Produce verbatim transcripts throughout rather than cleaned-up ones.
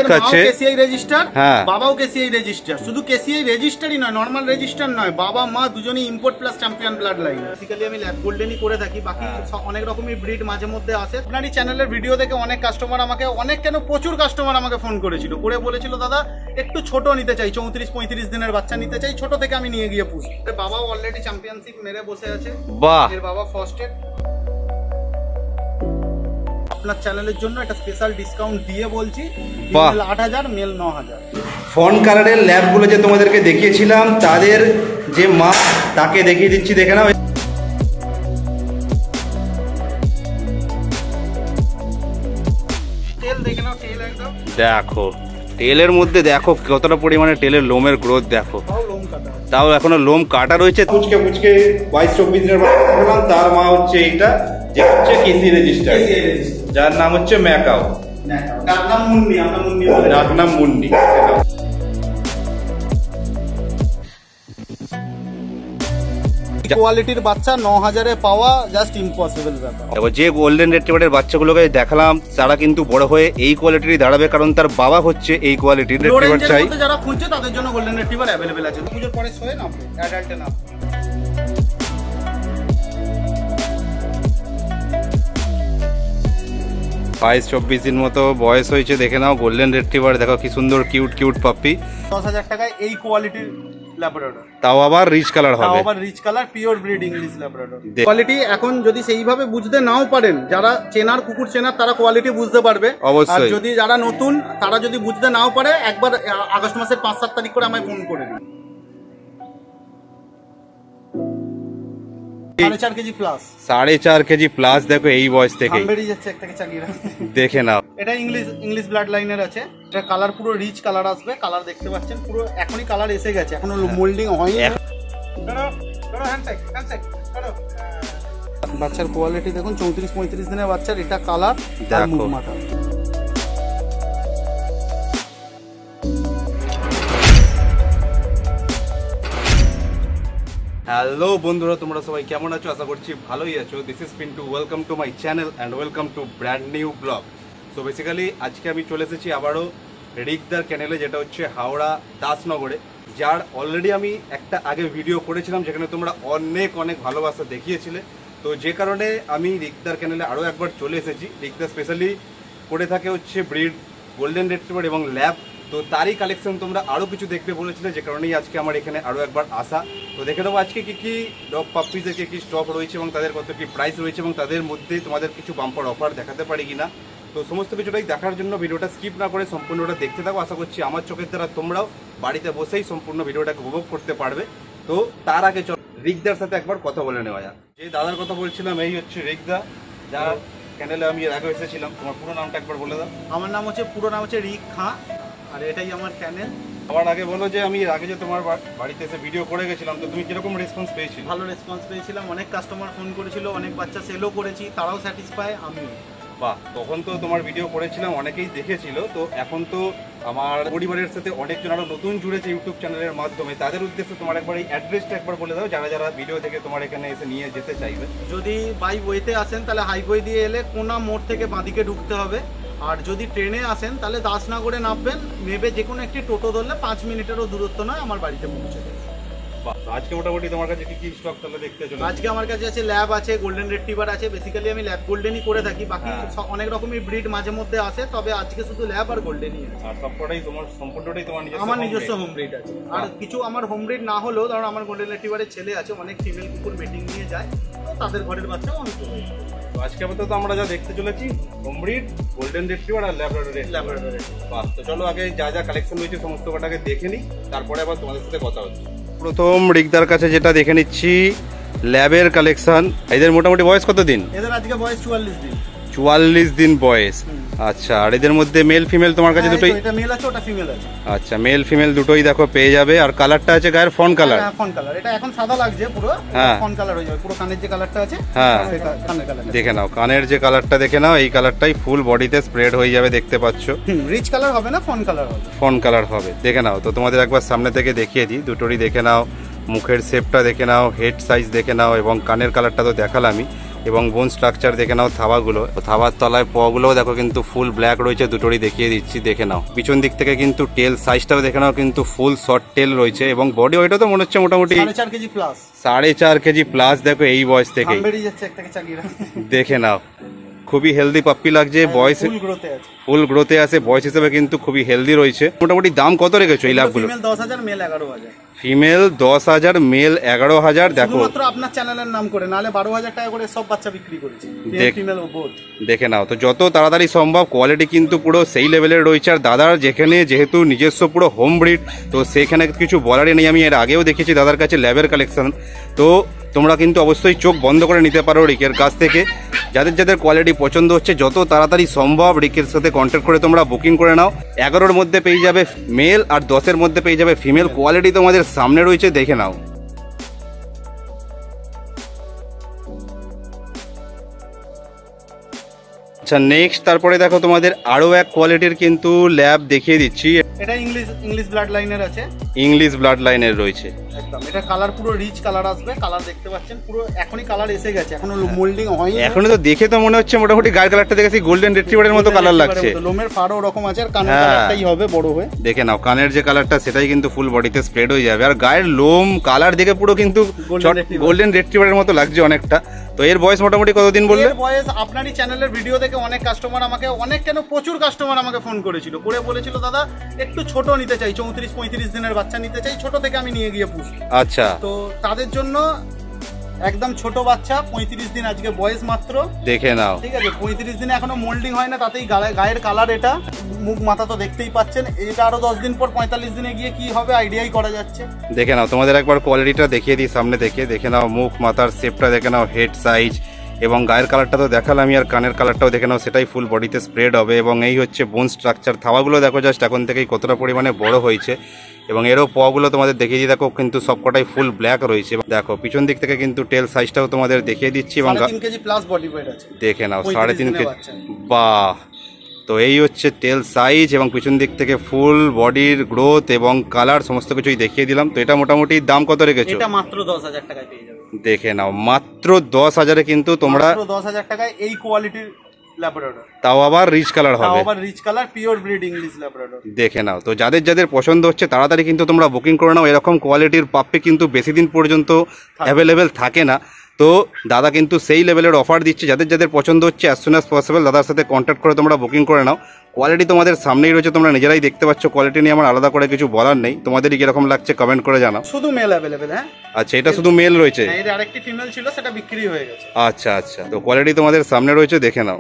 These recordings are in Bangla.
দেখাচ্ছে কেসিআই রেজিস্টার, বাবাও কেসিআই রেজিস্টার। শুধু কেসিআই রেজিস্টারই নয়, নর্মাল রেজিস্টার নয়, বাবা মা দুজনেই import plus champion bloodline. Basically আমি ল্যাব গোল্ডেনই করে থাকি, বাকি অনেক রকমের ব্রিড মাঝে মধ্যে আসে। আপনার এই চ্যানেলের ভিডিও দেখে অনেক কাস্টমার আমাকে অনেক কেন প্রচুর কাস্টমার আমাকে ফোন করেছিল, করে বলেছিল দাদা একটু ছোট নিতে চাই, চৌত্রিশ পঁয়ত্রিশ দিনের বাচ্চা নিতে চাই, ছোট থেকে আমি নিয়ে গিয়ে পুষি। বাবাও অলরেডি চ্যাম্পিয়নশিপ মেরে বসে আছে। বাহ, এর বাবা ফার্স্ট এড। আপনার চ্যানেলের জন্য একটা স্পেশাল ডিসকাউন্ট দিয়ে বলছি, ফিমেল আট হাজার, মেল ন হাজার। ফন কালারের ল্যাবগুলো যে তোমাদেরকে দেখিয়েছিলাম তাদের যে মা তাকে দেখিয়ে দিচ্ছি, দেখে নাও। তেল দেখে নাও, তেল একদম দেখো, তেলের মধ্যে দেখো কতটা পরিমাণে তেলের লোমের গ্রোথ দেখো, তাও এখনো লোম কাটা রয়েছে। পুচকে পুচকে বাইশ চব্বিশ দিনের বাচ্চা, তার মা হচ্ছে এইটা, যে হচ্ছে কেসি রেজিস্টার, যার নাম হচ্ছে ম্যাকাও, ডাকনাম মুন্নি, আমরা মুন্নি বলি, ডাকনাম মুন্নি। কোয়ালিটির বাচ্চা ন হাজারে পাওয়া জাস্ট ইম্পসিবল ব্যাপার। এবার যে গোল্ডেন রেট্রিভারের বাচ্চাগুলোকে দেখালাম তারা কিন্তু বড় হয়ে এই কোয়ালিটিরই দাঁড়াবে, কারণ তার বাবা হচ্ছে এই কোয়ালিটির রেট্রিভার চাই। যারা খুঁজছে তাদের জন্য গোল্ডেন রেট্রিভার অ্যাভেলেবেল আছে। পুজোর পরে শোয়ে না অ্যাডাল্টে না। বাইশ চব্বিশ দিন মতো বয়স হয়েছে, দেখে নাও গোল্ডেন রেট্রিভার, দেখো কি সুন্দর কিউট কিউট পাপ্পি। দশ হাজার টাকায় এই কোয়ালিটির ল্যাব্রাডর, তাও আবার রিচ কালার হবে, তাও আবার rich colour, pure breed English Labrador. Quality এখন যদি সেইভাবে বুঝতে নাও পারেন, যারা চেনার কুকুর চেনার তারা কোয়ালিটি বুঝতে পারবে অবশ্যই। যদি যারা নতুন তারা যদি বুঝতে নাও পারে, একবার আগস্ট মাসের পাঁচ সাত তারিখ করে আমায় ফোন করে দিন। সাড়ে চার কেজি প্লাস, সাড়ে চার কেজি প্লাস দেখো এই বয়স থেকে দেখে নাও। এটা ইংলিশ ইংলিশ ব্লাড লাইনের আছে। এটা কালার পুরো রিচ কালার আসবে, কালার দেখতে পাচ্ছেন পুরো এখনই কালার এসে গেছে, এখনো মোল্ডিং হয়নি। বাচ্চার কোয়ালিটি দেখুন, চৌত্রিশ পঁয়ত্রিশ দিনের বাচ্চার এটা কালার দেখো। হ্যালো বন্ধুরা, তোমরা সবাই কেমন আছো? আশা করছি ভালোই আছো। This is Pintu, welcome to my channel and welcome to brand new blog. So basically আজকে আমি চলে এসেছি আবারও রিকদার ক্যানেলে, যেটা হচ্ছে হাওড়া দাসনগরে, যার অলরেডি আমি একটা আগে ভিডিও করেছিলাম যেখানে তোমরা অনেক অনেক ভালোবাসা দেখিয়েছিলে। তো যে কারণে আমি রিকদার ক্যানেলে আরও একবার চলে এসেছি। রিকদা স্পেশালি করে থাকে হচ্ছে ব্রিড, গোল্ডেন রেট্রিভার এবং ল্যাব। তো তারই কালেকশন তোমরা আরও কিছু দেখবে বলেছিলে, যে কারণেই আজকে আমার এখানে আরও একবার আসা। তো দেখে নেবো আজকে কী কী ডগ পাপ্পিজের কী কী স্টক রয়েছে এবং তাদের কত কী প্রাইস রয়েছে এবং তাদের মধ্যে তোমাদের কিছু বাম্পার অফার দেখাতে পারি কিনা। তো সমস্ত কিছুটাই দেখার জন্য ভিডিওটা স্কিপ না করে সম্পূর্ণটা দেখতে থাকো। আশা করছি আমার চোখের দ্বারা তোমরাও বাড়িতে বসেই সম্পূর্ণ ভিডিওটাকে উপভোগ করতে পারবে। তো তার আগে চল রিকদার সাথে একবার কথা বলে নেওয়া যাক। যে দাদার কথা বলছিলাম এই হচ্ছে রিকদা, যার চ্যানেলে আমি এর আগে এসেছিলাম। তোমার পুরো নামটা একবার বলে দাও। আমার নাম হচ্ছে, পুরো নাম হচ্ছে রিক খাঁ, আর এটাই আমার চ্যানেল। আমার আগে বলো যে আমি আগে যে তোমার বাড়িতে এসে ভিডিও করে গেছিলাম, তো তুমি কিরকম রেসপন্স পেয়েছিলে? ভালো রেসপন্স পেয়েছিলাম, অনেক কাস্টমার ফোন করেছিল, অনেক বাচ্চা সেলও করেছি, তারাও স্যাটিসফাই, আমিও। বাহ, তখন তো তোমার ভিডিও করেছিলাম, অনেকেই দেখেছিল। তো এখন তো আমার পরিবারের সাথে অনেকজন আরো নতুন জুড়েছে ইউটিউব চ্যানেলের মাধ্যমে, তাদের উদ্দেশ্যে তোমার একবার এই অ্যাড্রেসটা একবার বলে দাও, যারা যারা ভিডিও থেকে তোমার এখানে এসে নিয়ে যেতে চাইবে। যদি বাই ওয়েতে আসেন তাহলে হাইওয়ে দিয়ে এলে কোনা মোড় থেকে বাঁদিকে ঢুকতে হবে, আর যদি ট্রেনে আসেন তাহলে দাসনগরে নামবেন, নেবে যে কোনো একটি টোটো ধরলে পাঁচ মিনিটেরও দূরত্ব নয়, আমার বাড়িতে পৌঁছে দেবে। আজকে মোটামুটি তোমার কাছে কি কি স্টক তাহলে দেখতে চলো? আজকে আমার কাছে আছে ল্যাব আছে, গোল্ডেন রেট্রিভার আছে। বেসিক্যালি আমি ল্যাব গোল্ডেনই করে থাকি, বাকি অনেক রকমের ব্রিড মাঝে মধ্যে আসে, তবে আজকে শুধু ল্যাব আর গোল্ডেনই আছে। আর সবকটাই তোমার সম্পূর্ণটাই তোমার নিজস্ব? আমার নিজস্ব হোম ব্রিড আছে, আর কিছু আমার হোম ব্রিড না হলেও ধরো আমার গোল্ডেন রেট্রিভারের ছেলে আছে, অনেক ফিমেল কুকুর মিটিং নিয়ে যায়, তো তাদের ঘরের বাচ্চাও অনেক চলে যায়। তো আজকে আপাতত আমরা যা দেখতে চলেছি হোম ব্রিড, গোল্ডেন রেট্রিভার আর ল্যাব্রাডর। ল্যাব্রাডর। বাহ, তো চলো আগে যা যা কালেকশন রয়েছে সমস্ত কটাকে দেখে নিই, তারপরে আবার তোমাদের সাথে কথা হচ্ছে। প্রথম রিকদার কাছে যেটা দেখে নিচ্ছি ল্যাবের কালেকশন। এদের মোটামুটি বয়স কত দিন? এদের আজকে বয়স চুয়াল্লিশ দিন। চুয়াল্লিশ দিন বয়স, আচ্ছা। আর এদের মধ্যে মেল ফিমেল তোমার কাছে দুটোই? এটা মেল আছে, ওটা ফিমেল আছে। আচ্ছা, মেল ফিমেল দুটোই দেখো পেয়ে যাবে। আর কালারটা আছে গায়ের ফন কালার? হ্যাঁ, ফন কালার। এটা এখন সাদা লাগছে পুরো, ফন কালার হয়ে যাবে। পুরো কানের যে কালারটা আছে, হ্যাঁ কানের কালার দেখে নাও, কানের যে কালারটা দেখে নাও, এই কালারটাই ফুল বডিতে স্প্রেড হয়ে যাবে, দেখতে পাচ্ছো। রিচ কালার হবে না, ফন কালার হবে। ফন কালার হবে, দেখে নাও। তো তোমাদের একবার সামনে থেকে দেখিয়ে দিই, দুটোরই দেখে নাও, মুখের শেপটা দেখে নাও, হেড সাইজ দেখে নাও এবং কানের কালারটা তো দেখালামই। এবং বোন স্ট্রাকচার দেখে নাও থাবাগুলো, থাবার তলায় পগুলোও দেখো কিন্তু ফুল ব্ল্যাক রয়েছে, দুটোরই দেখিয়ে দিচ্ছি দেখে নাও। পিছন দিক থেকে কিন্তু টেল সাইজটাও দেখে নাও কিন্তু ফুল শর্ট টেল রয়েছে এবং বডি ওইটা তো মনে হচ্ছে মোটামুটি সাড়ে চার কেজি প্লাস, সাড়ে চার কেজি প্লাস। দেখো এই বয়স থেকে দেখে নাও খুবই হেলদি পাপ্পি লাগছে, বয়স ফুল গ্রোথে আছে, বয়স হিসেবে কিন্তু খুবই হেলদি রয়েছে। মোটামুটি দাম কত রেখেছো এই লাভগুলো? দশ হাজার মেল এগারো হাজার ফিমেল দশ হাজার মেল এগারো হাজার। দেখো মাত্র আপনার চ্যানেলের নাম করে, নাহলে বারো হাজার টাকা করে সব বাচ্চা বিক্রি করেছে। দেখে নাও, তো যত তাড়াতাড়ি সম্ভব কোয়ালিটি কিন্তু পুরো সেই লেভেলের রয়েছে। আর দাদার যেখানে যেহেতু নিজস্ব পুরো হোম ব্রিড, তো সেখানে কিছু বলারই নেই। আমি এর আগেও দেখেছি দাদার কাছে ল্যাবের কালেকশন, তো তোমরা কিন্তু অবশ্যই চোখ বন্ধ করে নিতে পারো রিকের কাছ থেকে। যাদের যাদের কোয়ালিটি পছন্দ হচ্ছে যত তাড়াতাড়ি সম্ভব রিকের সাথে কন্ট্যাক্ট করে তোমরা বুকিং করে নাও। এগারোর মধ্যে পেয়ে যাবে মেল আর দশের মধ্যে পেয়ে যাবে ফিমেল। কোয়ালিটি তোমাদের সামনে রয়েছে, দেখে নাও। আচ্ছা নেক্সট, তারপরে দেখো তোমাদের আরো এক কোয়ালিটির কিন্তু ল্যাব দেখিয়ে দিচ্ছি। এটা ইংলিশ ইংলিশ ব্লাড লাইনের আছে, ইংলিশ ব্লাড লাইনের রয়েছে একদম। এটা কালার পুরো রিচ কালার আসবে, কালার দেখতে পাচ্ছেন পুরো এখনই কালার এসে গেছে, এখনো মোল্ডিং হয়নি। এখনো তো দেখে তো মনে হচ্ছে মোটামুটি গায়ের কালারটা দেখেছি গোল্ডেন রিট্রিভারের মতো কালার লাগছে। লোমের ফাড়ও ওরকম আছে, আর কানের কালারটাই হবে বড় হয়ে। দেখে নাও কানের যে কালারটা সেটাই কিন্তু ফুল বডিতে স্প্রেড হয়ে যাবে। আর গায়ের লোম কালার দেখে পুরো কিন্তু গোল্ডেন রিট্রিভারের মতো লাগছে অনেকটা। তো এর বয়স মোটামুটি কতদিন বললে? এর বয়স আপনারই চ্যানেলের ভিডিও দেখে অনেক কাস্টমার আমাকে, অনেক কেন প্রচুর কাস্টমার আমাকে ফোন করেছিল, করে বলেছিল দাদা একটু ছোট নিতে চাই, চৌত্রিশ পঁয়ত্রিশ দিনের বাচ্চা নিতে চাই, ছোট থেকে আমি নিয়ে গিয়ে পুষি। আচ্ছা, তো তাদের জন্য একদম ছোট বাচ্চা, পঁয়ত্রিশ দিন আজকে বয়স মাত্র, দেখে নাও। ঠিক আছে, পঁয়ত্রিশ দিনে এখনো মোল্ডিং হয় না, তাতেই গায়ের কালার, এটা মুখ মাথা তো দেখতেই পাচ্ছেন। এটা আরো দশ দিন পর পঁয়তাল্লিশ দিনে গিয়ে কি হবে আইডিয়াই করা যাচ্ছে। দেখে নাও, তোমাদের একবার কোয়ালিটিটা দেখিয়ে দিই সামনে থেকে। দেখে নাও মুখ মাথার শেপটা দেখে নাও, হেড সাইজ এবং গায়ের কালারটা তো দেখালাম, আর কানের কালারটাও দেখে নাও, সেটাই ফুল বডিতে স্প্রেড হবে। এবং এই হচ্ছে বোন স্ট্রাকচার। থাওয়াগুলো দেখো জাস্ট এখন থেকেই কতটা পরিমাণে বড় হয়েছে। এবং এরও পগুলো তোমাদের দেখিয়ে দিই, দেখো কিন্তু সবকটাই ফুল ব্ল্যাক রয়েছে। দেখো পিছন দিক থেকে কিন্তু টেল সাইজটাও তোমাদের দেখিয়ে দিচ্ছি। এবং দেখে নাও সাড়ে তিন কেজি, বাহ। তো এই হচ্ছে টেল সাইজ এবং পিছন দিক থেকে ফুল বডির গ্রোথ এবং কালার সমস্ত কিছুই দেখিয়ে দিলাম। তো এটা মোটামুটি দাম কত রেখেছো? এটা মাত্র দশ হাজার টাকায় পেয়ে যাবে। দেখে নাও মাত্র দশ হাজারে কিন্তু তোমরা, দশ হাজার টাকায় এই কোয়ালিটির ল্যাব্রাডর, তাও আবার রিচ কালার হবে, তাও আবার rich colour, pure breed English Labrador. দেখে নাও, তো যাদের যাদের পছন্দ হচ্ছে তাড়াতাড়ি কিন্তু তোমরা বুকিং করে নাও। এরকম কোয়ালিটির পাপ্পি কিন্তু বেশি দিন পর্যন্ত অ্যাভেলেবেল থাকে না। তো দাদা কিন্তু সেই লেভেলের অফার দিচ্ছে। যাদের যাদের পছন্দ হচ্ছে অ্যাজ সুন অ্যাজ পসিবল দাদার সাথে কন্ট্যাক্ট করে তোমরা বুকিং করে নাও। কোয়ালিটি তোমাদের সামনেই রয়েছে, তোমরা নিজেরাই দেখতে পাচ্ছ। কোয়ালিটি নিয়ে আমার আলাদা করে কিছু বলার নেই। তোমাদেরই কিরকম লাগছে কমেন্ট করে জানাও। শুধু মেল অ্যাভেলেবেল, হ্যাঁ। আচ্ছা, এটা শুধু মেল রয়েছে? এর আরেকটি ফিমেল ছিল, সেটা বিক্রি হয়ে গেছে। আচ্ছা আচ্ছা, তো কোয়ালিটি তোমাদের সামনে রয়েছে, দেখে নাও।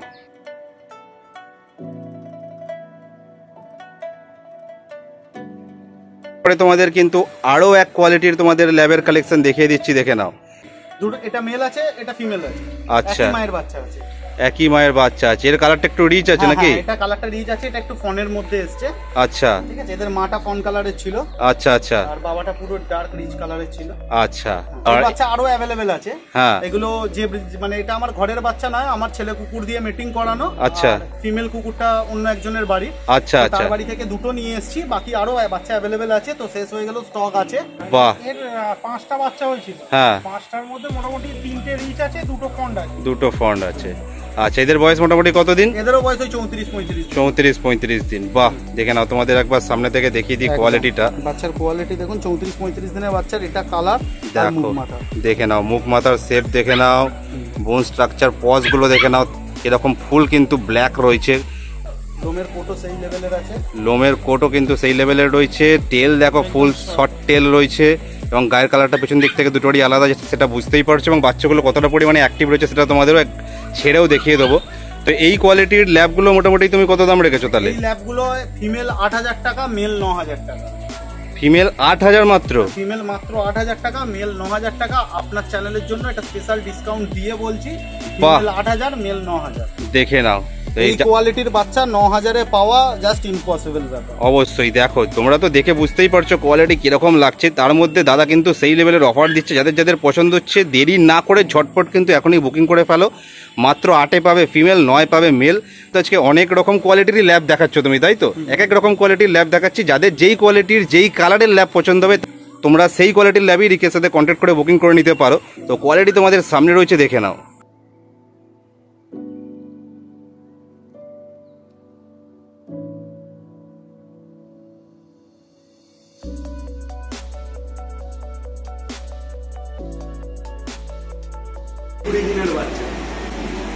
পরে তোমাদের কিন্তু আরো এক কোয়ালিটির তোমাদের ল্যাবের কালেকশন দেখিয়ে দিচ্ছি, দেখে নাও। দুটো, এটা মেল আছে, এটা ফিমেল আছে। আচ্ছা, একই মায়ের বাচ্চা আছে, একই মায়ের বাচ্চা আছে। এর কালারটা একটু রিচ আছে নাকি? এটা কালারটা রিচ আছে, এটা একটু ফনের মধ্যে এসেছে। আচ্ছা, ঠিক আছে, এদের মাটা ফন কালারের ছিল। আচ্ছা আচ্ছা, আর বাবাটা পুরো ডার্ক রিচ কালারের ছিল। আচ্ছা, আর বাচ্চা আরো अवेलेबल আছে। হ্যাঁ, এগুলো যে মানে এটা আমার ঘরের বাচ্চা নয়, আমার ছেলে কুকুর দিয়ে মিটিং করানো। আচ্ছা, ফিমেল কুকুরটা অন্য একজনের বাড়ি। আচ্ছা আচ্ছা, তার বাড়ি থেকে দুটো নিয়ে এসেছি, বাকি আরো বাচ্চা अवेलेबल আছে। তো শেষ হয়ে গেল, স্টক আছে। বাহ, এর পাঁচটা বাচ্চা হয়েছিল। হ্যাঁ, পাঁচটার মধ্যে মোটামুটি তিনটে রিচ আছে, দুটো ফন্ড আছে। দুটো ফন্ড আছে। আচ্ছা, এদের বয়স মোটামুটি কতদিন? এদেরও বয়স ওই চৌত্রিশ পঁয়ত্রিশ চৌত্রিশ পঁয়ত্রিশ দিন। বাহ, দেখে নাও, তোমাদের একবার সামনে থেকে দেখিয়ে দিই কোয়ালিটিটা। বাচ্চার কোয়ালিটি দেখুন, চৌত্রিশ পঁয়ত্রিশ দিনের বাচ্চার এটা কালার। দেখো, দেখে নাও মুখ মাথার শেপ দেখে নাও, বোন স্ট্রাকচার, পজ গুলো দেখে নাও, এরকম ফুল কিন্তু ব্ল্যাক রয়েছে। লোমের কোটও সেই লেভেলের আছে, লোমের কোটও কিন্তু সেই লেভেলের রয়েছে। টেল দেখো ফুল শর্ট টেল রয়েছে এবং গায়ের কালারটা পেছন দিক থেকে দুটোরই আলাদা, সেটা বুঝতেই পারছো। এবং বাচ্চাগুলো কতটা পরিমাণে অ্যাক্টিভ রয়েছে সেটা তোমাদেরও ছেড়েও দেখিয়ে দেবো। তো এই কোয়ালিটির ল্যাবগুলো মোটামুটি তুমি কত দাম রেখেছো তাহলে? এই ল্যাবগুলো ফিমেল আট হাজার টাকা, মেল ন হাজার টাকা। ফিমেল আট হাজার মাত্র? ফিমেল মাত্র আট হাজার টাকা, মেল ন হাজার টাকা। আপনার চ্যানেলের জন্য এটা স্পেশাল ডিসকাউন্ট দিয়ে বলছি, ফিমেল আট হাজার, মেল ন হাজার। দেখে নাও, এই কোয়ালিটির বাচ্চা ন হাজারে পাওয়া জাস্ট ইম্পসিবল ব্যাপার। অবশ্যই, দেখো তোমরা তো দেখে বুঝতেই পারছো কোয়ালিটি কিরকম লাগছে। তার মধ্যে দাদা কিন্তু সেই লেভেলের অফার দিচ্ছে। যাদের যাদের পছন্দ হচ্ছে দেরি না করে ঝটপট কিন্তু এখনই বুকিং করে ফেলো। মাত্র আটে পাবে ফিমেল, নয় পাবে মেল। তো আজকে অনেক রকম কোয়ালিটির ল্যাব দেখাচ্ছ তুমি, তাই তো? এক এক রকম কোয়ালিটির ল্যাব দেখাচ্ছি। যাদের যেই কোয়ালিটির যেই কালারের ল্যাব পছন্দ হবে তোমরা সেই কোয়ালিটির ল্যাবই রিকের সাথে কন্ট্যাক্ট করে বুকিং করে নিতে পারো। তো কোয়ালিটি তোমাদের সামনে রয়েছে, দেখে নাও।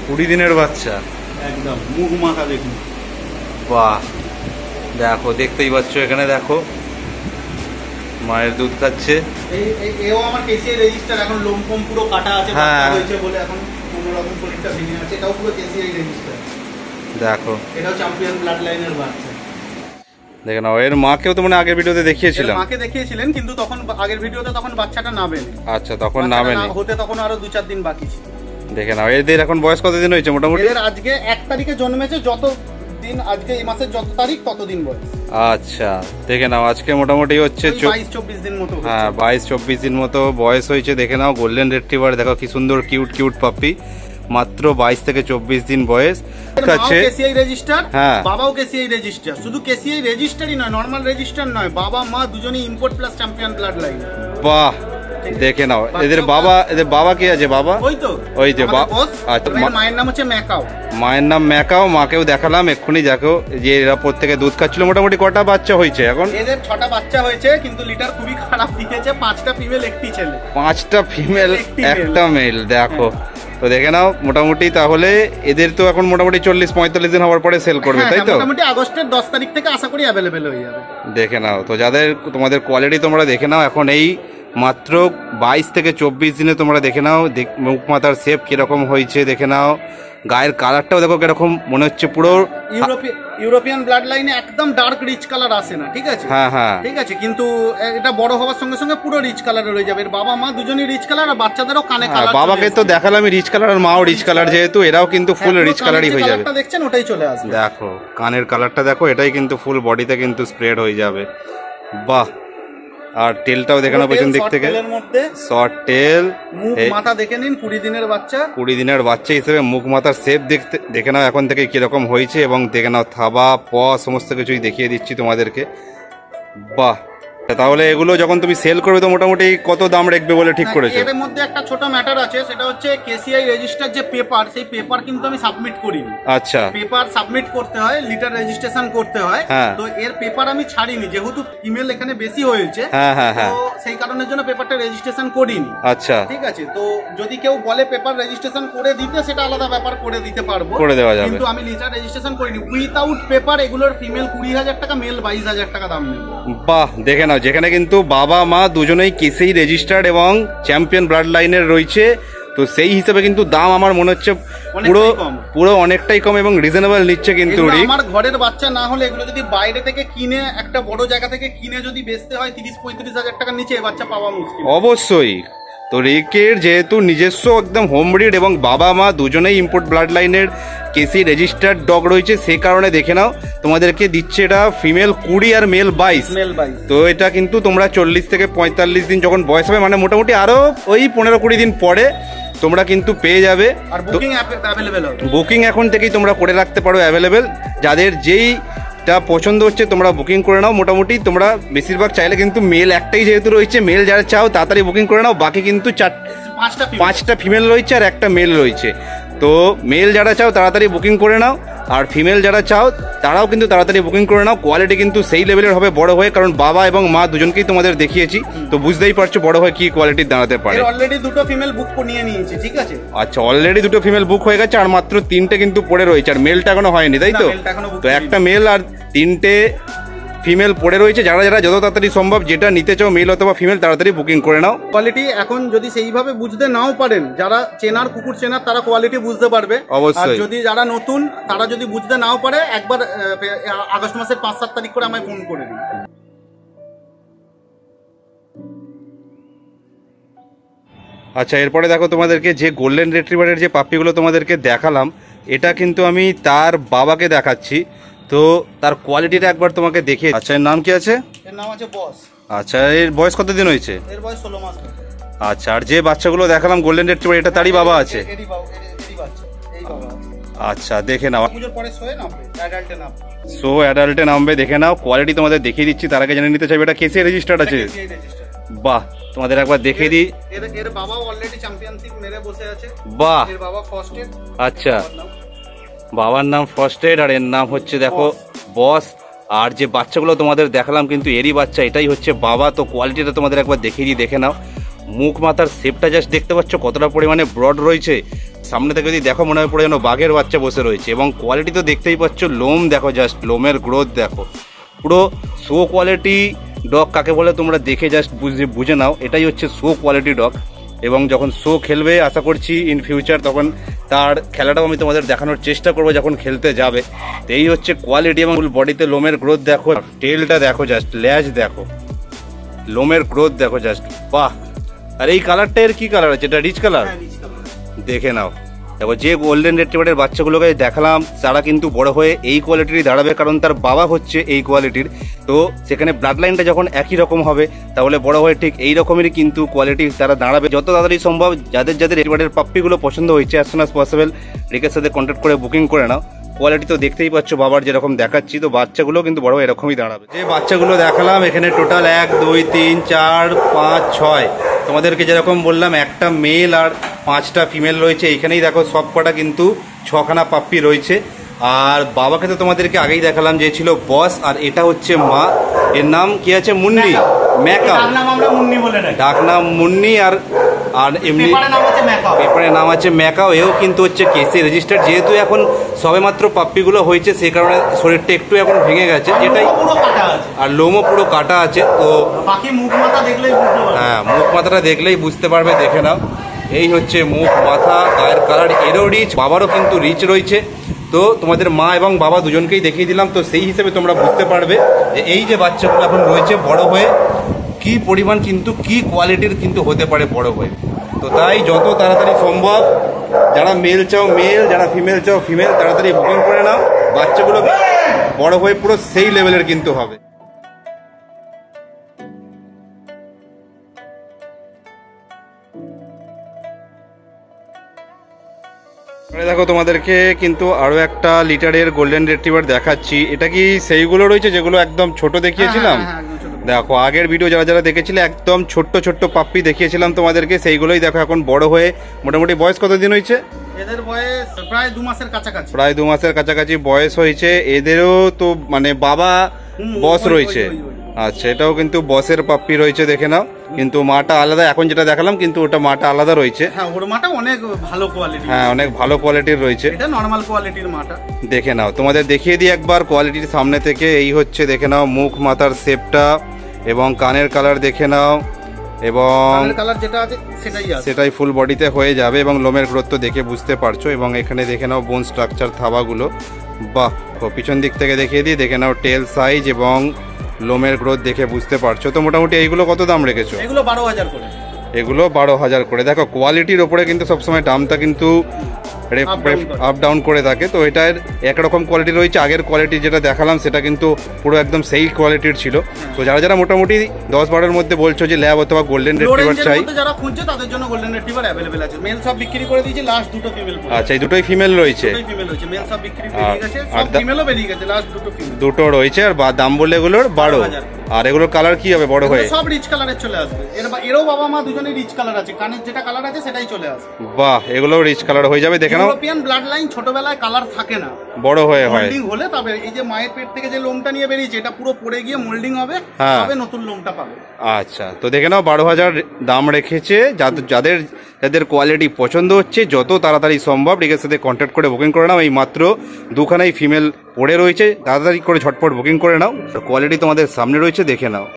কুড়ি দিনের বাচ্চা, একদম মুখ মাথা দেখুন। বাহ, দেখো দেখতেই পাচ্ছ এখানে, দেখো মায়ের দুধ খাচ্ছে। এই- এই- এও আমার কেসিআই রেজিস্টার, এখন লোম ফোম পুরো কাটা আছে, হ্যাঁ। বাচ্চা হয়েছে বলে এখন কোনো রকম শরীরটা ভেঙে আছে। এটাও পুরো কেসিআই রেজিস্টার, দেখো এটাও চ্যাম্পিয়ন ব্লাড লাইনের বাচ্চা। দেখে নাও, এর মাকেও তো মানে আগের ভিডিওতে দেখিয়েছিলাম। এর মাকে দেখিয়েছিলেন, কিন্তু তখন আগের ভিডিওতে তখন বাচ্চাটা নাবেনি। আচ্ছা, তখন বাচ্চাটা নামেনি। না হতে তখন আরো দু চার দিন বাকি ছিল। দেখে নাও, এদের এখন বয়স কতদিন হয়েছে মোটামুটি? এদের আজকে এক তারিখে জন্মেছে, যত দিন আজকে এই মাসের যত তারিখ তত দিন বয়স। আচ্ছা, দেখে নাও আজকে মোটামুটি হচ্ছে ওই চো- বাইশ চব্বিশ দিন মতো হচ্ছে। হ্যাঁ, বাইশ চব্বিশ দিন মতো বয়স হয়েছে। দেখে নাও গোল্ডেন রিট্রিভার, দেখো কি সুন্দর কিউট কিউট পাপ্পি, মাত্র বাইশ থেকে চব্বিশ দিন বয়স। এর মাও আছে কেসিআই রেজিস্টার, হ্যাঁ। বাবাও কেসিআই রেজিস্টার। শুধু কেসিআই রেজিস্টারই নয়, নরমাল রেজিস্টার নয়, বাবা মা দুজনেই import plus champion bloodline. বাহ, দেখে নাও এদের বাবা, এদের বাবা কে আছে? বাবা ওই তো ওই যে বা- বস। আচ্ছা, এর মা- মায়ের নাম হচ্ছে ম্যাকাও। মায়ের নাম ম্যাকাও, মাকেও দেখালাম এক্ষুনি। দেখো যে এরা প্রত্যেকে দুধ খাচ্ছিল। মোটামুটি কটা বাচ্চা হয়েছে এখন? এদের ছটা বাচ্চা হয়েছে, কিন্তু লিটার খুবই খারাপ দিয়েছে। পাঁচটা ফিমেল, একটি ছেলে। পাঁচটা ফিমেল, একটি male। একটা মেল। দেখো তো দেখে নাও মোটামুটি, তাহলে এদের তো এখন মোটামুটি চল্লিশ পঁয়তাল্লিশ দিন হওয়ার পরে সেল করবে, হ্যাঁ, তাই তো? মোটামুটি আগস্টের দশ তারিখ থেকে আশা করি অ্যাভেলেবেল হয়ে যাবে। দেখে নাও তো, যাদের তোমাদের কোয়ালিটি তোমরা দেখে নাও। এখন এই মাত্র বাইশ থেকে চব্বিশ দিনে তোমরা দেখে নাও দেখ- মুখ মাথার শেপ কিরকম হয়েছে, দেখে নাও গায়ের কালারটাও দেখো কিরকম মনে হচ্ছে, পুরো ইউরোপি- ইউরোপিয়ান ব্লাড লাইনে একদম ডার্ক রিচ কালার আসে না, ঠিক আছে? হ্যাঁ হ্যাঁ ঠিক আছে, কিন্তু এটা বড় হওয়ার সঙ্গে সঙ্গে পুরো রিচ কালারে রয়ে যাবে। এর বাবা মা দুজনই রিচ কালার, আর বাচ্চাদেরও কানে হ্যাঁ, কালার। বাবাকে তো দেখালাম রিচ কালার, আর মাও রিচ কালার, যেহেতু এরাও কিন্তু ফুল রিচ কালারই হয়ে যাবে। দেখছেন, ওটাই চলে আসবে। দেখো কানের কালারটা দেখো, এটাই কিন্তু ফুল বডিতে কিন্তু স্প্রেড হয়ে যাবে। বাহ, আর টেলটাও দেখানো পেছন দিক থেকে, তেলের মধ্যে শর্ট টেল, মুখ মাথা দেখে নিন, কুড়ি দিনের বাচ্চা। কুড়ি দিনের বাচ্চা হিসেবে মুখ মাথার শেপ দেখতে দেখে নাও এখন থেকে কিরকম হয়েছে, এবং দেখে নাও থাবা প সমস্ত কিছুই দেখিয়ে দিচ্ছি তোমাদেরকে। বাহ, তাহলে এগুলো যখন তুমি সেল করবে তো মোটামুটি কত দাম রাখবে বলে ঠিক করেছো? এর মধ্যে একটা ছোট ম্যাটার আছে, সেটা হচ্ছে কেসিআই রেজিস্টার যে পেপার, সেই পেপার কিন্তু আমি সাবমিট করিনি। আচ্ছা, পেপার সাবমিট করতে হয়, লিটার রেজিস্ট্রেশন করতে হয়। হ্যাঁ। তো এর পেপার আমি ছাড়িনি, যেহেতু ইমেল এখানে বেশি হয়েছে। হ্যাঁ হ্যাঁ হ্যাঁ, তো সেই কারণের জন্য পেপারটা রেজিস্ট্রেশন করিনি। আচ্ছা, ঠিক আছে, তো যদি কেউ বলে পেপার রেজিস্ট্রেশন করে দিতে, সেটা আলাদা ব্যাপার, করে দিতে পারবো, করে দেওয়া যাবে। কিন্তু আমি লিটার রেজিস্ট্রেশন করিনি। উইথাউট পেপার এগুলোর ফিমেল কুড়ি হাজার টাকা, মেল বাইশ হাজার টাকা দাম নেব। বাহ, দেখে নাও, যেখানে কিন্তু বাবা মা দুজনেই কেসেই রেজিস্টার্ড এবং চ্যাম্পিয়ন ব্লাড লাইনের রয়েছে, তো সেই হিসেবে কিন্তু দাম আমার মনে হচ্ছে পুরো অনেকটাই কম। পুরো অনেকটাই কম এবং রিজনেবল নিচ্ছে কিন্তু। এগুলো রিক, আমার ঘরের বাচ্চা না হলে, এগুলো যদি বাইরে থেকে কিনে, একটা বড় জায়গা থেকে কিনে যদি বেচতে হয়, তিরিশ পঁয়ত্রিশ হাজার টাকার নিচে এ বাচ্চা পাওয়া মুশকিল। অবশ্যই। তো রিকের যেহেতু নিজস্ব একদম হোম ব্রিড এবং বাবা মা দুজনেই ইম্পোর্ট ব্লাড লাইনের কেসি রেজিস্টার্ড ডগ রয়েছে, সেই কারণে দেখে নাও তোমাদেরকে দিচ্ছে এটা ফিমেল কুড়ি আর মেল বাইশ। মেল বাইশ। তো এটা কিন্তু তোমরা চল্লিশ থেকে পঁয়তাল্লিশ দিন যখন বয়স হবে, মানে মোটামুটি আরো ওই পনেরো কুড়ি দিন পরে তোমরা কিন্তু পেয়ে যাবে। আর বুকিং অ্যাভেলেবেল হবে। বুকিং এখন থেকেই তোমরা করে রাখতে পারো অ্যাভেলেবেল। যাদের যেইটা পছন্দ হচ্ছে তোমরা বুকিং করে নাও। মোটামুটি তোমরা বেশিরভাগ চাইলে কিন্তু মেল একটাই যেহেতু রয়েছে, মেল যারা চাও তাড়াতাড়ি বুকিং করে নাও। বাকি কিন্তু চার পাঁচটা female। পাঁচটা ফিমেল রয়েছে আর একটা মেল রয়েছে। তো মেল যারা চাও তাড়াতাড়ি বুকিং করে নাও, আর ফিমেল যারা চাও তারাও কিন্তু তাড়াতাড়ি বুকিং করে নাও। কোয়ালিটি কিন্তু সেই লেভেলের হবে বড় হয়ে, কারণ বাবা এবং মা দুজনকেই তোমাদের দেখিয়েছি, তো বুঝতেই পারছো বড় হয়ে কি কোয়ালিটির দাঁড়াতে পারে। এর অলরেডি দুটো ফিমেল বুক নিয়ে নিয়েছি, ঠিক আছে? আচ্ছা, অলরেডি দুটো ফিমেল বুক হয়ে গেছে, আর মাত্র তিনটে কিন্তু পড়ে রয়েছে, আর মেলটা এখনো হয়নি, তাই তো? না, মেলটা এখনো book তো একটা মেল আর তিনটে ফিমেল পড়ে রয়েছে। যারা যারা যত তাড়াতাড়ি সম্ভব যেটা নিতে চাও, মেল অথবা ফিমেল, তাড়াতাড়ি বুকিং করে নাও। কোয়ালিটি এখন যদি সেইভাবে বুঝতে নাও পারেন, যারা চেনার কুকুর চেনার তারা কোয়ালিটি বুঝতে পারবে। অবশ্যই। আর যদি যারা নতুন তারা যদি বুঝতে নাও পারে, একবার আহ, আগস্ট মাসের পাঁচ সাত তারিখ করে আমায় ফোন করে দিন। আচ্ছা, এরপরে দেখো তোমাদেরকে যে গোল্ডেন রিট্রিভারের যে পাপ্পিগুলো তোমাদেরকে দেখালাম, এটা কিন্তু আমি তার বাবাকে দেখাচ্ছি। তো তার কোয়ালিটিটা একবার তোমাকে দেখিয়ে। আচ্ছা, এর নাম কি আছে? এর নাম আছে বস। আচ্ছা, এর বয়স কতদিন হয়েছে? এর বয়স ষোলো মাস। আচ্ছা, আর যে বাচ্চাগুলো দেখালাম গোল্ডেন রিট্রিভার, এটা তারই বাবা আছে? এরই বাবা, এরই বাচ্চা, এই বাবা আছে। আচ্ছা, দেখে নাও। পুজোর পরে শোয়ে নামবে, অ্যাডাল্টে নামবে। সো অ্যাডাল্টে নামবে, দেখে নাও। কোয়ালিটি তোমাদের দেখিয়ে দিচ্ছি, তার আগে জেনে নিতে চাইবে এটা কেসি রেজিস্টার্ড আছে। এই register। বাহ, তোমাদের একবার দেখিয়ে দিই। এর এর বাবাও অলরেডি চ্যাম্পিয়নশিপ মেরে বসে আছে। বাহ, এর বাবা ফার্স্ট এড। আচ্ছা, বাবার নাম ফার্স্ট এড আর এর নাম হচ্ছে দেখো বস। আর যে বাচ্চাগুলো তোমাদের দেখালাম কিন্তু এরই বাচ্চা, এটাই হচ্ছে বাবা। তো কোয়ালিটিটা তোমাদের একবার দেখিয়ে দিই, দেখে নাও। মুখ মাথার শেপটা জাস্ট দেখতে পাচ্ছ কতটা পরিমাণে ব্রড রয়েছে। সামনে থেকে যদি দেখো মনে হয় পুরো যেন বাঘের বাচ্চা বসে রয়েছে। এবং কোয়ালিটি তো দেখতেই পাচ্ছ, লোম দেখো, জাস্ট লোমের গ্রোথ দেখো, পুরো শো কোয়ালিটি ডগ কাকে বলে তোমরা দেখে জাস্ট বুঝে বুঝে নাও, এটাই হচ্ছে শো কোয়ালিটি ডগ। এবং যখন শো খেলবে আশা করছি ইন ফিউচার, তখন তার খেলাটাও আমি তোমাদের দেখানোর চেষ্টা করবো যখন খেলতে যাবে। তো এই হচ্ছে কোয়ালিটি। এবং ফুল বডিতে লোমের গ্রোথ দেখো, টেলটা দেখো, জাস্ট ল্যাজ দেখো, লোমের গ্রোথ দেখো জাস্ট, বাহ। আর এই কালারটা এর কি কালার আছে? এটা রিচ কালার, দেখে নাও। দেখো যে গোল্ডেন রেট্রিভারের বাচ্চাগুলোকে দেখালাম তারা কিন্তু বড় হয়ে এই কোয়ালিটিরই দাঁড়াবে, কারণ তার বাবা হচ্ছে এই কোয়ালিটির। তো সেখানে ব্লাড লাইনটা যখন একই রকম হবে তাহলে বড় হয়ে ঠিক এই রকমেরই কিন্তু কোয়ালিটি তারা দাঁড়াবে। যত তাড়াতাড়ি সম্ভব যাদের যাদের রেট্রিভারের পাপ্পিগুলো পছন্দ হয়েছে অ্যাজ সুন অ্যাজ পসিবল রিকের সাথে কন্ট্যাক্ট করে বুকিং করে নাও। কোয়ালিটি তো দেখতেই পাচ্ছ বাবার যেরকম দেখাচ্ছি, তো বাচ্চাগুলো কিন্তু বড় এরকমই দাঁড়াবে। যে বাচ্চাগুলো দেখালাম এখানে টোটাল এক দুই তিন চার পাঁচ ছয়, তোমাদেরকে যেরকম বললাম একটা মেল আর পাঁচটা ফিমেল রয়েছে। এইখানেই দেখো সব কটা কিন্তু ছখানা পাপ্পি রয়েছে। আর বাবাকে তো তোমাদেরকে আগেই দেখালাম যে ছিল বস, আর এটা হচ্ছে মা। এর নাম কি আছে? মুন্নি, ম্যাকাও, ডাক নাম মুন্নি। আর আর এমনি পেপারের নাম আছে ম্যাকাও। এও কিন্তু হচ্ছে কেসি রেজিস্টার্ড। যেহেতু এখন সবে মাত্র পাপ্পিগুলো হয়েছে সেই কারণে শরীরটা একটু এখন ভেঙে গেছে, যেটাই, আর লোমও পুরো কাটা আছে। তো হ্যাঁ, মুখ মাথাটা দেখলেই বুঝতে পারবে, দেখে নাও। এই হচ্ছে মুখ মাথা, গায়ের কালার এরও রিচ, বাবারও কিন্তু রিচ রয়েছে। তো তোমাদের মা এবং বাবা দুজনকেই দেখিয়ে দিলাম, তো সেই হিসেবে তোমরা বুঝতে পারবে যে এই যে বাচ্চাগুলো এখন রয়েছে বড় হয়ে কি পরিমাণ কিন্তু কি কোয়ালিটির কিন্তু হতে পারে বড় হয়ে। তো তাই যত তাড়াতাড়ি সম্ভব যারা মেল চাও মেল, যারা ফিমেল চাও ফিমেল, তাড়াতাড়ি বুকিং করে নাও। বাচ্চাগুলো বড় হয়ে পুরো সেই লেভেলের কিন্তু হবে। দেখো তোমাদেরকে কিন্তু আরো একটা লিটারের গোল্ডেন রিট্রিভার দেখাচ্ছি। এটা কি সেইগুলো রয়েছে যেগুলো একদম ছোট দেখিয়েছিলাম? দেখো আগের ভিডিও যারা যারা দেখেছিলে একদম ছোট্ট ছোট্ট পাপ্পি দেখিয়েছিলাম তোমাদেরকে, সেইগুলোই দেখো এখন বড় হয়ে মোটামুটি বয়স কতদিন হয়েছে? এদের বয়স প্রায় দু মাসের কাছাকাছি, প্রায় দু মাসের কাছাকাছি বয়স হয়েছে। এদেরও তো মানে বাবা বস রয়েছে। আচ্ছা, এটাও কিন্তু বসের পাপ্পি রয়েছে, দেখে নাও। কিন্তু মাটা আলাদা, এখন যেটা দেখালাম কিন্তু ওটা মাটা আলাদা রয়েছে। হ্যাঁ, ওর মাটা অনেক ভালো কোয়ালিটি, হ্যাঁ অনেক ভালো কোয়ালিটির রয়েছে। এটা নরমাল কোয়ালিটির মাটা, দেখে নাও। তোমাদের দেখিয়ে দিই একবার কোয়ালিটির সামনে থেকে। এই হচ্ছে দেখে নাও মুখ মাথার শেপটা, এবং কানের কালার দেখে নাও, এবং কালার যেটা আছে সেটাই আছে, সেটাই ফুল বডিতে হয়ে যাবে। এবং লোমের গ্রোথ তো দেখে বুঝতে পারছো। এবং এখানে দেখে নাও বোন স্ট্রাকচার, থাবাগুলো, বাহ। পিছন দিক থেকে দেখিয়ে দিই, দেখে নাও টেল সাইজ এবং লোমের গ্রোথ দেখে বুঝতে পারছো। তো মোটামুটি এইগুলো কত দাম রেখেছো? এগুলো বারো হাজার করে, এগুলো বারো হাজার করে। দেখো কোয়ালিটির ওপরে কিন্তু সবসময় দামটা কিন্তু আপ ডাউন করে থাকে। তো এটার একরকম কোয়ালিটি রয়েছে, আগের কোয়ালিটি যেটা দেখালাম সেটা কিন্তু পুরো একদম সেই কোয়ালিটির ছিল। তো যারা যারা মোটামুটি দশ বারোর মধ্যে বলছো যে ল্যাব অথবা গোল্ডেন রিট্রিভার চাই, যারা খুঁজছে তাদের জন্য গোল্ডেন রিট্রিভার अवेलेबल আছে। মেল সব বিক্রি করে দিয়েছি, লাস্ট দুটো ফিমেল। আচ্ছা, এই দুটোই ফিমেল রয়েছে, দুটোই ফিমেল রয়েছে, মেল সব বিক্রি হয়ে গেছে, সব ফিমেলও বেরিয়ে গেছে, লাস্ট দুটো ফিমেল, দুটো রয়েছে। আর দাম বললে এগুলোর বারো। আর এগুলোর কালার কি হবে বড় হয়ে? সব রিচ কালারের চলে আসবে। এর এরও বাবা মা দুজনেই রিচ কালার আছে, কানের যেটা কালার আছে সেটাই চলে আসবে। বাহ, এগুলো রিচ কালার হয়ে যাবে, দেখে নাও। ইউরোপিয়ান ব্লাড লাইন ছোটবেলায় কালার থাকে না, বড় হয়ে হয় মোল্ডিং হলে তবে এই যে মায়ের পেট থেকে যে লোমটা নিয়ে বেরিয়েছে এটা পুরো পড়ে গিয়ে মোল্ডিং হবে, তবে নতুন লোমটা পাবে। আচ্ছা, তো দেখে নাও বারো হাজার দাম রেখেছে। যাদের যাদের কোয়ালিটি পছন্দ হচ্ছে যত তাড়াতাড়ি সম্ভব রিকের সাথে কন্ট্যাক্ট করে বুকিং করে নাও। এই মাত্র দুখানাই ফিমেল পড়ে রয়েছে, তাড়াতাড়ি করে ঝটপট বুকিং করে নাও। কোয়ালিটি তোমাদের সামনে রয়েছে, দেখে নাও।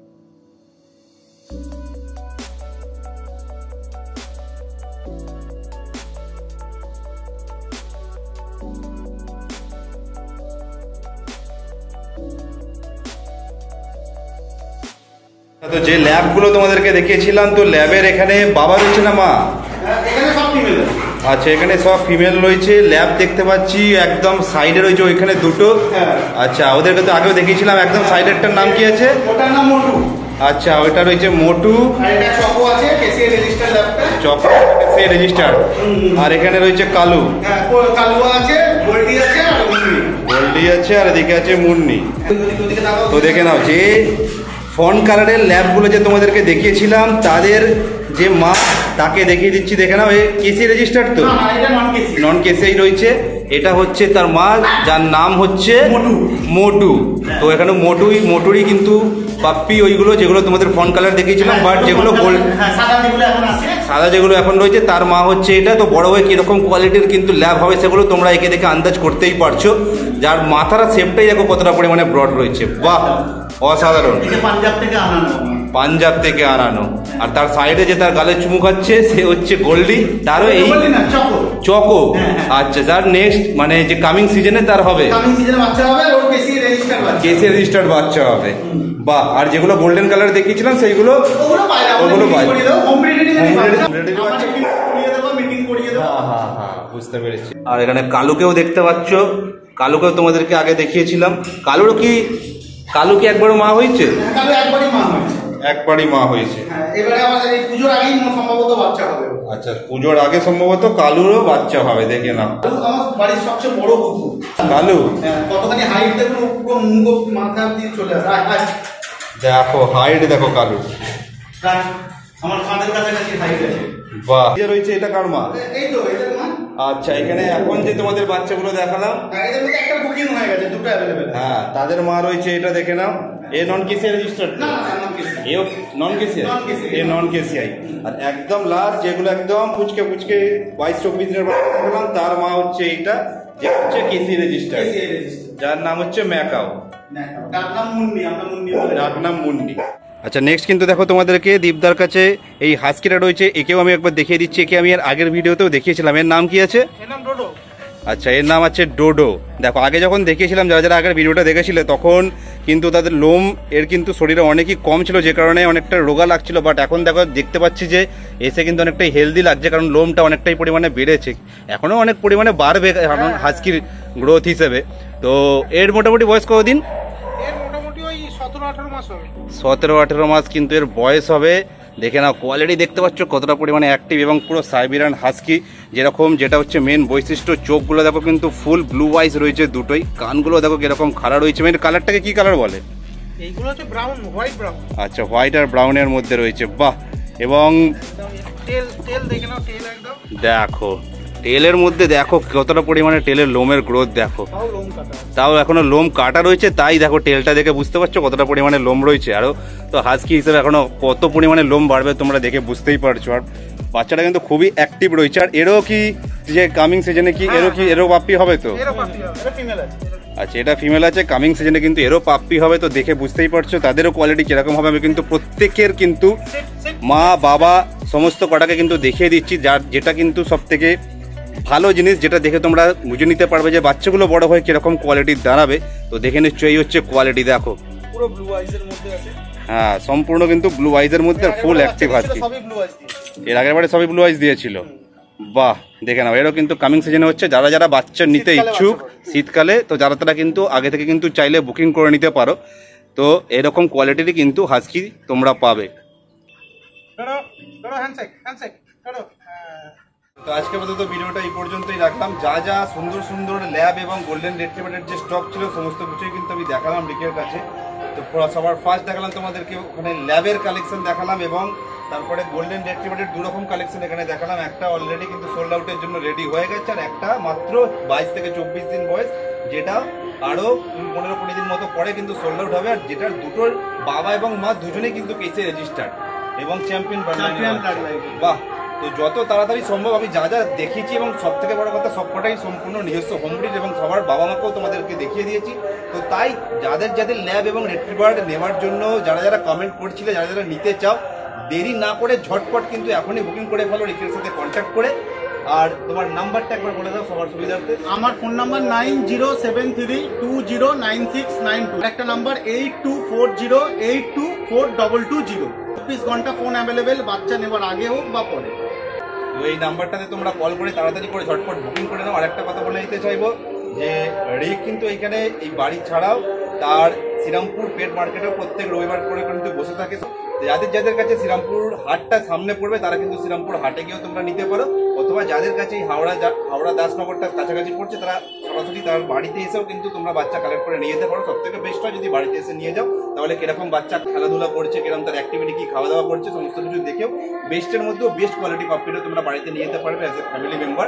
তো যে ল্যাবগুলো তোমাদেরকে দেখিয়েছিলাম, তো ল্যাবের এখানে বাবা রয়েছে না মা? আচ্ছা, এখানে সব ফিমেল রয়েছে। ল্যাব দেখতে পাচ্ছি একদম সাইডে রয়েছে, ওইখানে দুটো। আচ্ছা, ওদেরকে তো আগেও দেখিয়েছিলাম। একদম সাইডেরটার নাম কি আছে? ওটার নাম মোটু। আচ্ছা, ওইটা রয়েছে মোটু, চকো আছে কেসিএ রেজিস্টার ল্যাবটা, চকো কেসিএ রেজিস্টার। আর এখানে রয়েছে কালু, কালু আছে, গোল্ডি আছে, আর মুন্নি, গোল্ডি আছে, আর এদিকে আছে মুন্নি। তো দেখে নাও যে ফন কালারের ল্যাবগুলো যে তোমাদেরকে দেখিয়েছিলাম তাদের যে মা তাকে দেখিয়ে দিচ্ছি, দেখে নাও। এই কেসি রেজিস্টার তো নন কেসিই রয়েছে। এটা হচ্ছে তার মা, যার নাম হচ্ছে মোটু। তো এখানে মোটুই মোটুরই কিন্তু পাপ্পি ওইগুলো যেগুলো তোমাদের ফন্ট কালার দেখিয়েছিলাম, বাট যেগুলো গোল্ড সাদা যেগুলো এখন রয়েছে তার মা হচ্ছে এটা। তো বড় হয়ে কিরকম কোয়ালিটির কিন্তু ল্যাব হবে সেগুলো তোমরা একে দেখে আন্দাজ করতেই পারছো। যার মাথার শেপটাই দেখো কতটা পরিমাণে ব্রড রয়েছে, বাহ অসাধারণ। পাঞ্জাব থেকে আনানো পাঞ্জাব থেকে আনানো। আর তার সাইডে যে তার গালে চুমু খাচ্ছে সে হচ্ছে গোল্ডি, তারও এই চকো। আচ্ছা, তার নেক্সট মানে যে কামিং সিজনে তার হবে কেসি রেজিস্টার্ড বাচ্চা হবে, বাহ। আর যেগুলো গোল্ডেন কালার দেখিয়েছিলাম সেইগুলো ওগুলো বুঝতে পেরেছি। আর এখানে কালুকেও দেখতে পাচ্ছ, কালুকেও তোমাদেরকে আগে দেখিয়েছিলাম। কালুর কি কালু কি একবারও মা হয়েছে? একবারই মা হয়েছে। আচ্ছা, পুজোর আগে সম্ভবত কালুরও বাচ্চা হবে, দেখে নাও। বাড়ির সবচেয়ে বড় কুকুর কালু, কতখানি হাইট দেখুন, পুরো মুখ মাথা দিয়ে চলে আসে। দেখো হাইট দেখো কালু, আমার কাঁধের কাছাকাছি হাইট আছে। বাহ, রয়েছে এটা কার মা? এই তো এদের মা। আচ্ছা, এখানে এখন যে তোমাদের বাচ্চাগুলো দেখালাম এদের মধ্যে একটা বুকিং হয়ে গেছে, দুটো অ্যাভেলেবেল। হ্যাঁ, তাদের মা রয়েছে, এটা দেখে নাও। এ নন কেসি রেজিস্টার্ড? না না, নন কেসি। এ নন কেসি, এ নন কেসিআই। আর একদম লাস্ট যেগুলো একদম ফুচকে ফুচকে বাইশ চব্বিশ দিনের বাচ্চা দেখালাম, তার মা হচ্ছে এইটা, যে হচ্ছে কেসি রেজিস্টার্ড, যার নাম হচ্ছে ম্যাকাও। ডাক নাম মুন্নি, আমরা মুন্নি বলি। ডাক নাম মুন্নি। আচ্ছা, নেক্সট কিন্তু দেখো তোমাদেরকে দীপদার কাছে এই হাস্কিটা রয়েছে। একেও আমি একবার দেখিয়ে দিচ্ছি, একে আমি এর আগের ভিডিওতেও দেখিয়েছিলাম। এর নাম কি আছে? এর নাম ডোডো। আচ্ছা, এর নাম আছে ডোডো। দেখো, আগে যখন দেখিয়েছিলাম, যারা যারা আগের ভিডিওটা দেখেছিলে, তখন কিন্তু তাদের লোম এর কিন্তু শরীরে অনেকই কম ছিল, যে কারণে অনেকটা রোগা লাগছিল। বাট এখন দেখো দেখতে পাচ্ছি যে এসে কিন্তু অনেকটাই হেলদি লাগছে, কারণ লোমটা অনেকটাই পরিমাণে বেড়েছে। এখনও অনেক পরিমাণে বাড়বে কারণ হাস্কির গ্রোথ হিসেবে। তো এর মোটামুটি বয়স কতদিন? সতেরো আঠেরো মাস কিন্তু এর বয়স হবে। দেখে নাও, কোয়ালিটি দেখতে পাচ্ছ কতটা পরিমাণে অ্যাক্টিভ, এবং পুরো সাইবেরিয়ান হাস্কি যেরকম, যেটা হচ্ছে মেন বৈশিষ্ট্য। চোখগুলো দেখো কিন্তু ফুল ব্লু আইস রয়েছে দুটোই, কানগুলো দেখো কিরকম খাড়া রয়েছে। মেন কালারটাকে কি কালার বলে? এইগুলো হচ্ছে ব্রাউন, হোয়াইট ব্রাউন। আচ্ছা, হোয়াইট আর ব্রাউনের মধ্যে রয়েছে, বাহ। এবং তেল তেল দেখে নাও, তেল একদম দেখো টেলের মধ্যে দেখো কতটা পরিমাণে টেলের লোমের গ্রোথ দেখো, তাও এখনো লোম কাটা রয়েছে। তাই দেখো টেলটা দেখে বুঝতে পারছো কতটা পরিমাণে লোম রয়েছে। আরো তো হাস্কি হিসেবে এখনো কত পরিমাণে লোম বাড়বে তোমরা দেখে বুঝতেই পারছো। আর বাচ্চাটা কিন্তু খুবই অ্যাক্টিভ রয়েছে। আর এরও কি যে কামিং সিজনে কি এরও কি এরও পাপ্পি হবে? তো আচ্ছা, এটা ফিমেল আছে, কামিং সিজনে কিন্তু এরও পাপ্পি হবে। তো দেখে বুঝতেই পারছো তাদেরও কোয়ালিটি কিরকম হবে। আমি কিন্তু প্রত্যেকের কিন্তু মা বাবা সমস্ত কটাকে কিন্তু দেখিয়ে দিচ্ছি, যার যেটা কিন্তু সব থেকে ভালো জিনিস, যেটা দেখে তোমরা বুঝে নিতে পারবে যে বাচ্চাগুলো বড় হয়ে কিরকম কোয়ালিটির দাঁড়াবে। তো দেখে নিশ্চয়ই এই হচ্ছে কোয়ালিটি, দেখো পুরো ব্লু আইজের মধ্যে আছে। হ্যাঁ, সম্পূর্ণ কিন্তু ব্লু আইজের মধ্যে ফুল অ্যাক্টিভ আছে। এর আগের বারে সবই ব্লু আইজ দিয়েছিল, বাহ। দেখে নাও, এরও কিন্তু কামিং সিজনে হচ্ছে। যারা যারা বাচ্চা নিতে ইচ্ছুক শীতকালে, তো যারা তারা কিন্তু আগে থেকে কিন্তু চাইলে বুকিং করে নিতে পারো। তো এরকম কোয়ালিটিরই কিন্তু হাস্কি তোমরা পাবে। তো আজকে আপাতত ভিডিওটা এই পর্যন্তই রাখলাম। যা যা সুন্দর সুন্দর ল্যাব এবং গোল্ডেন রেট্রিভারের যে স্টক ছিল সমস্ত কিছুই কিন্তু আমি দেখালাম ডিকের কাছে। তো সবার ফার্স্ট দেখালাম তোমাদেরকে ওখানে ল্যাবের কালেকশন দেখালাম, এবং তারপরে গোল্ডেন রেট্রিভারের দু রকম কালেকশন এখানে দেখালাম। একটা অলরেডি কিন্তু সোল্ড আউটের জন্য রেডি হয়ে গেছে, আর একটা মাত্র বাইশ থেকে চব্বিশ দিন বয়স, যেটা আরো পনেরো কুড়ি দিন মতো পরে কিন্তু সোল্ড আউট হবে। আর যেটার দুটোর বাবা এবং মা দুজনেই কিন্তু কেসি রেজিস্টার্ড এবং চ্যাম্পিয়ন বাহ। তো যত তাড়াতাড়ি সম্ভব আমি যা যা দেখিয়েছি, এবং সব থেকে বড় কথা সবকটাই সম্পূর্ণ নিজস্ব হোম ব্রিড, এবং সবার বাবা মাকেও তোমাদেরকে দেখিয়ে দিয়েছি। তো তাই যাদের যাদের ল্যাব এবং রেট্রিভার নেওয়ার জন্য যারা যারা কমেন্ট করছিলে, যারা যারা নিতে চাও, দেরি না করে ঝটপট কিন্তু এখনই বুকিং করে ফেলো রিকের সাথে কন্ট্যাক্ট করে। আর তোমার নাম্বারটা একবার বলে দাও সবার সুবিধার্থে। আমার phone number nine zero seven three two zero nine six nine two, একটা number eight two four zero eight two four double two zero. চব্বিশ ঘন্টা ফোন অ্যাভেলেবেল, বাচ্চা নেওয়ার আগে হোক বা পরে। তো এই নাম্বারটাতে তোমরা কল করে তাড়াতাড়ি করে ঝটপট বুকিং করে নাও। আর একটা কথা বলে দিতে চাইবো যে রিক কিন্তু এইখানে এই বাড়ি ছাড়াও তার শ্রীরামপুর পেট মার্কেটেও প্রত্যেক রবিবার করে কিন্তু বসে থাকে। যাদের যাদের কাছে শ্রীরামপুর হাটটা সামনে পড়বে তারা কিন্তু শ্রীরামপুর হাটে গিয়েও তোমরা নিতে পারো, অথবা যাদের কাছে হাওড়া হাওড়া দাসনগরটা কাছাকাছি পড়ছে তারা সরাসরি তার বাড়িতে এসেও কিন্তু তোমরা বাচ্চা কালেক্ট করে নিয়ে যেতে পারো। সব থেকে বেস্ট হয় যদি বাড়িতে এসে নিয়ে যাও, তাহলে কিরকম বাচ্চা খেলাধুলা করছে, কিরকম তার অ্যাক্টিভিটি কি খাওয়া দাওয়া করছে সমস্ত কিছু দেখেও বেস্টের মধ্যেও বেস্ট কোয়ালিটি পাপ্পিটা তোমরা বাড়িতে নিয়ে যেতে পারবে অ্যাজ এ ফ্যামিলি মেম্বার।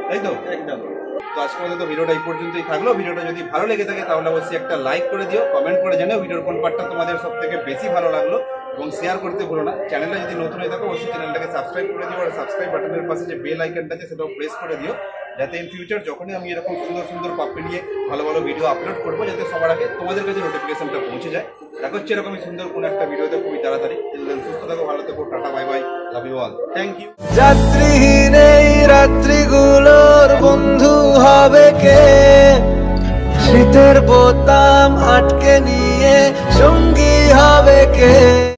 তাই তো? একদম। তো আজকের মতো তো ভিডিওটা এই পর্যন্তই থাকলো। ভিডিওটা যদি ভালো লেগে থাকে তাহলে অবশ্যই একটা লাইক করে দিও, কমেন্ট করে জানিও ভিডিওর কোন পার্টটা তোমাদের সব থেকে বেশি ভালো লাগলো, এবং শেয়ার করতে ভুলো না। চ্যানেলটা যদি নতুন হয়ে থাকো অবশ্যই চ্যানেলটাকে সাবস্ক্রাইব করে দিও, আর সাবস্ক্রাইব বাটনের পাশে যে বেল আইকনটা আছে সেটাও প্রেস করে দিও, যাতে ইন ফিউচার যখনই আমি এরকম সুন্দর সুন্দর পাপ্পি নিয়ে ভালো ভালো ভিডিও আপলোড করবো যাতে সবার আগে তোমাদের কাছে নোটিফিকেশনটা পৌঁছে যায়। দেখা হচ্ছে এরকমই সুন্দর কোনো একটা ভিডিওতে খুবই তাড়াতাড়ি। সুস্থ থাকো, ভালো থাকো, tata, bye bye, love you all, thank you. যাত্রীহীন এই রাত্রিগুলোর বন্ধু হবে কে? শীতের বোতাম আটকে নিয়ে সঙ্গী হবে কে?